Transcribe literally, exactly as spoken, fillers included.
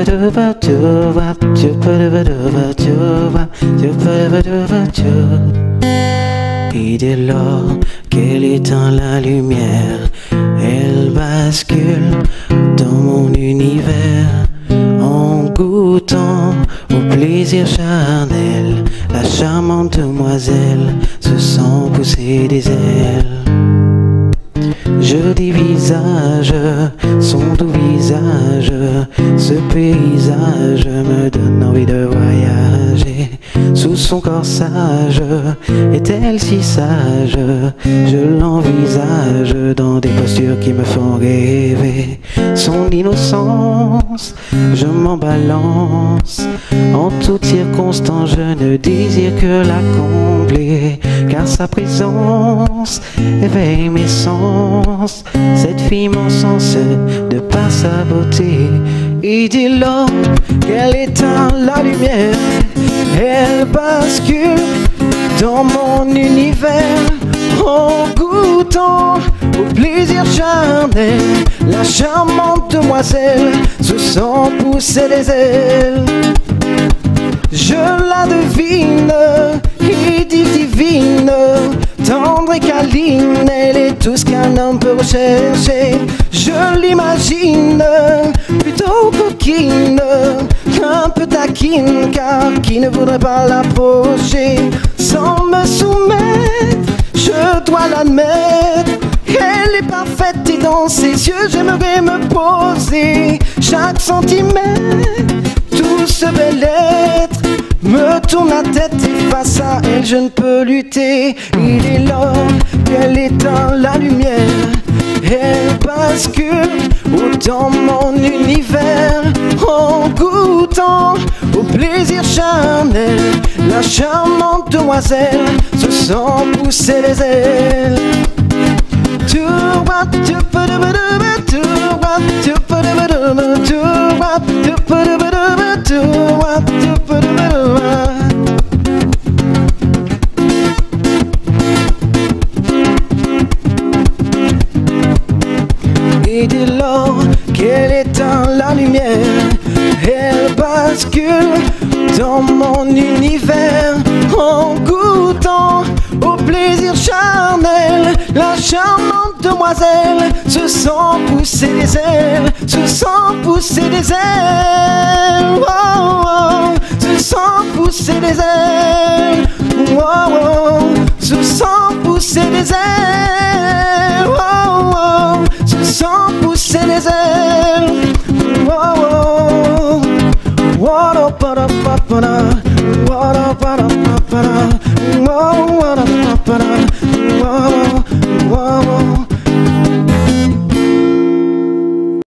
Et dès lors qu'elle éteint la lumière, elle bascule dans mon univers. En goûtant au plaisir charnel, la charmante demoiselle se sent pousser des ailes. Joli visage, son doux visage, ce paysage me donne envie de voyager. Sous son corsage, est-elle si sage? Je l'envisage dans des postures qui me font rêver. Son innocence, je m'en balance. En toutes circonstances, je ne désire que la combler, car sa présence éveille mes sens. Cette fille m'encense de par sa beauté. Et dès lors qu'elle éteint la lumière, elle bascule dans mon univers. En goûtant au plaisir charnel, la charmante demoiselle se sent pousser des ailes. Je la devine, et divine, tendre et câline, elle est tout ce qu'un homme peut rechercher. Je l'imagine plutôt coquine, un peu taquine, car qui ne voudrait pas l'approcher? Sans me soumettre, je dois l'admettre, elle est parfaite et dans ses yeux j'aimerais me poser. Chaque centimètre, tout ce bel être me tourne la tête et face à elle je ne peux lutter. Il est lors qu'elle éteint la lumière, elle bascule dans mon univers. En goûtant au plaisir charnel, la charmante demoiselle se sent pousser les ailes. Et dès lors qu'elle éteint la lumière, elle bascule dans mon univers. En goûtant au plaisir charnel, la charmante demoiselle se sent pousser des ailes, se sent pousser des ailes, oh, oh, se sent pousser des ailes, oh, oh, se sent pousser des ailes, oh, oh, se sent pousser des ailes, oh, oh, what up, what up, what up, what up, what up, what up, what up, what up.